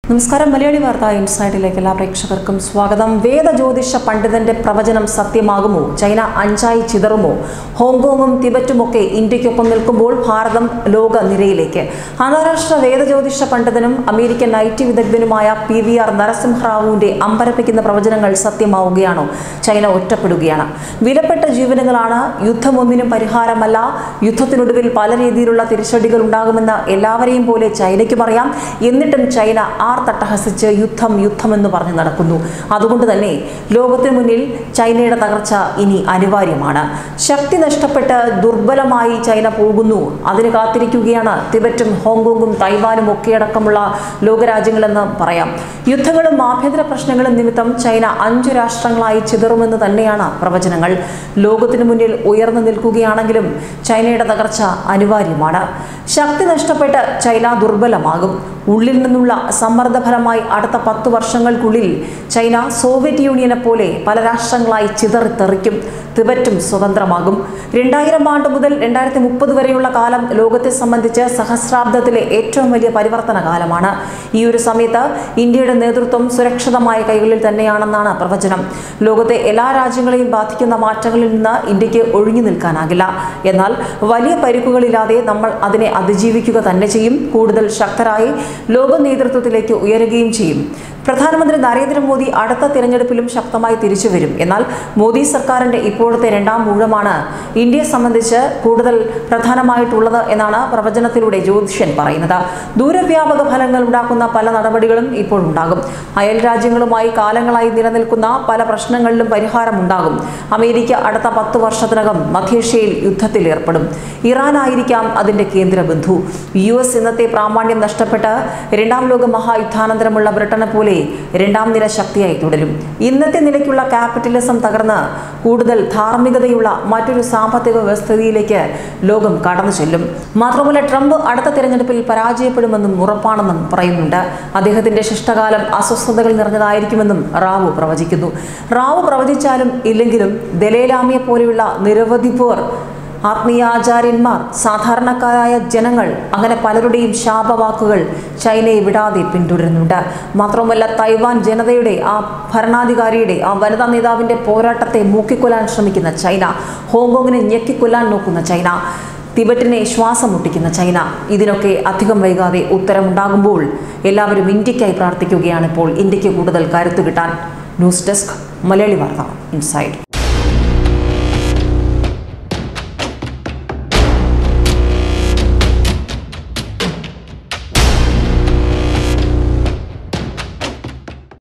നമസ്കാരം. മലയാളി വാർത്താ ഇൻസൈഡിലേക്ക് എല്ലാ പ്രേക്ഷകർക്കും സ്വാഗതം. വേദജ്യോതിഷ പണ്ഡിതന്റെ പ്രവചനം സത്യമാകുമോ? ചൈന അഞ്ചായി ചിതറുമോ? ഹോങ്കോങ്ങും തിബറ്റുമൊക്കെ ഇന്ത്യക്കൊപ്പം നിൽക്കുമ്പോൾ ഭാരതം ലോക നിരയിലേക്ക്. അന്താരാഷ്ട്ര വേദജ്യോതിഷ പണ്ഡിതനും അമേരിക്കൻ ഐ.ടി. വിദഗ്ധനുമായ PVR നരസിംഹറാവുവിന്റെ അമ്പരപ്പിക്കുന്ന പ്രവചനങ്ങൾ സത്യമാവുകയാണോ? ചൈന ഒറ്റപ്പെടുകയാണ്. വിലപ്പെട്ട ജീവനുകളാണ്. യുദ്ധമൊന്നിനും പരിഹാരമല്ല. യുദ്ധത്തിനൊടുവിൽ പല രീതിയിലുള്ള തിരിച്ചടികൾ ഉണ്ടാകുമെന്ന് എല്ലാവരെയും പോലെ ചൈനയ്ക്കും അറിയാം. എന്നിട്ടും ചൈന തട്ടഹസിച്ച് യുദ്ധമെന്ന് പറഞ്ഞു നടക്കുന്നു. അതുകൊണ്ട് തന്നെ ലോകത്തിന് മുന്നിൽ ചൈനയുടെ തകർച്ച ഇനി അനിവാര്യമാണ്. ശക്തി നഷ്ടപ്പെട്ട് ദുർബലമായി ചൈന പോകുന്നു. അതിന് കാത്തിരിക്കുകയാണ് തിബറ്റും ഹോങ്കോങ്ങും തൈവാനും ഒക്കെ അടക്കമുള്ള ലോകരാജ്യങ്ങളെന്ന് പറയാം. യുദ്ധങ്ങളും ആഭ്യന്തര പ്രശ്നങ്ങളും നിമിത്തം ചൈന 5 രാഷ്ട്രങ്ങളായി ചിതറുമെന്ന് തന്നെയാണ് പ്രവചനങ്ങൾ. ലോകത്തിന് മുന്നിൽ ഉയർന്നു നിൽക്കുകയാണെങ്കിലും ചൈനയുടെ തകർച്ച അനിവാര്യമാണ്. ശക്തി നഷ്ടപ്പെട്ട് ചൈന ദുർബലമാകും. ഉള്ളിൽ നിന്നുള്ള സമ്മർദ്ദഫലമായി അടുത്ത 10 വർഷങ്ങൾക്കുള്ളിൽ ചൈന സോവിയറ്റ് യൂണിയനെ പോലെ പല രാഷ്ട്രങ്ങളായി ചിതറിത്തെറിക്കും. തിബറ്റും സ്വതന്ത്രമാകും. 2000 ആണ്ട് മുതൽ 2030 വരെയുള്ള കാലം ലോകത്തെ സംബന്ധിച്ച് സഹസ്രാബ്ദത്തിലെ ഏറ്റവും വലിയ പരിവർത്തന കാലമാണ്. ഈ ഒരു സമയത്ത് ഇന്ത്യയുടെ നേതൃത്വം സുരക്ഷിതമായ കൈകളിൽ തന്നെയാണെന്നാണ് പ്രവചനം. ലോകത്തെ എല്ലാ രാജ്യങ്ങളെയും ബാധിക്കുന്ന മാറ്റങ്ങളിൽ നിന്ന് ഇന്ത്യക്ക് ഒഴിഞ്ഞു നിൽക്കാനാകില്ല. എന്നാൽ വലിയ പരിക്കുകളില്ലാതെ നമ്മൾ അതിനെ അതിജീവിക്കുക തന്നെ ചെയ്യും. കൂടുതൽ ശക്തരായി ലോക നേതൃത്വത്തിലേക്ക് ഉയരുകയും ചെയ്യും. പ്രധാനമന്ത്രി നരേന്ദ്രമോദി അടുത്ത തിരഞ്ഞെടുപ്പിലും ശക്തമായി തിരിച്ചുവരും. എന്നാൽ മോദി സർക്കാരിന്റെ ഇപ്പോഴത്തെ 2ാം ഊഴമാണ് ഇന്ത്യയെ സംബന്ധിച്ച് കൂടുതൽ പ്രധാനമായിട്ടുള്ളത് എന്നാണ് പ്രവചനത്തിലൂടെ ജ്യോതിഷൻ പറയുന്നത്. ദൂരവ്യാപക ഫലങ്ങൾ ഉണ്ടാക്കുന്ന പല നടപടികളും ഇപ്പോഴുണ്ടാകും. അയൽ രാജ്യങ്ങളുമായി കാലങ്ങളായി നിലനിൽക്കുന്ന പല പ്രശ്നങ്ങളിലും പരിഹാരമുണ്ടാകും. അമേരിക്ക അടുത്ത 10 വർഷത്തിനകം മധ്യേഷ്യയിൽ യുദ്ധത്തിൽ ഏർപ്പെടും. ഇറാനായിരിക്കാം അതിന്റെ കേന്ദ്ര ബന്ധു. US ഇന്നത്തെ പ്രാമാണ്യം നഷ്ടപ്പെട്ട് 2ാം ലോക മഹായുദ്ധാനന്തരമുള്ള ബ്രിട്ടനെ പോലെ 2ാം നിര ശക്തിയായി തുടരും. ഇന്നത്തെ നിലയ്ക്കുള്ള ക്യാപിറ്റലിസം തകർന്ന് കൂടുതൽ ധാർമ്മികതയുള്ള മറ്റൊരു സാമ്പത്തിക വ്യവസ്ഥയിലേക്ക് ലോകം കടന്നു ചെല്ലും. മാത്രമല്ല, ട്രംപ് അടുത്ത തിരഞ്ഞെടുപ്പിൽ പരാജയപ്പെടുമെന്നും ഉറപ്പാണെന്നും പറയുന്നുണ്ട്. അദ്ദേഹത്തിന്റെ ശിഷ്ടകാലം അസ്വസ്ഥതകൾ നിറഞ്ഞതായിരിക്കുമെന്നും റാവു പ്രവചിക്കുന്നു. റാവു പ്രവചിച്ചാലും ഇല്ലെങ്കിലും ദലൈലാമയെ പോലെയുള്ള നിരവധി പേർ, ആത്മീയാചാര്യന്മാർ, സാധാരണക്കാരായ ജനങ്ങൾ, അങ്ങനെ പലരുടെയും ശാപവാക്കുകൾ ചൈനയെ വിടാതെ പിന്തുടരുന്നുണ്ട്. മാത്രമല്ല, തൈവാൻ ജനതയുടെ ആ ഭരണാധികാരിയുടെ ആ വനിതാ നേതാവിന്റെ പോരാട്ടത്തെ മൂക്കിക്കൊല്ലാൻ ശ്രമിക്കുന്ന ചൈന, ഹോങ്കോങ്ങിനെ ഞെക്കിക്കൊല്ലാൻ നോക്കുന്ന ചൈന, തിബറ്റിനെ ശ്വാസം മുട്ടിക്കുന്ന ചൈന, ഇതിനൊക്കെ അധികം വൈകാതെ ഉത്തരമുണ്ടാകുമ്പോൾ എല്ലാവരും ഇന്ത്യക്കായി പ്രാർത്ഥിക്കുകയാണ്. ഇപ്പോൾ ഇന്ത്യക്ക് കൂടുതൽ കരുത്തു കിട്ടാൻ. ന്യൂസ് ഡെസ്ക്, മലയാളി വാർത്ത ഇൻസൈഡ്.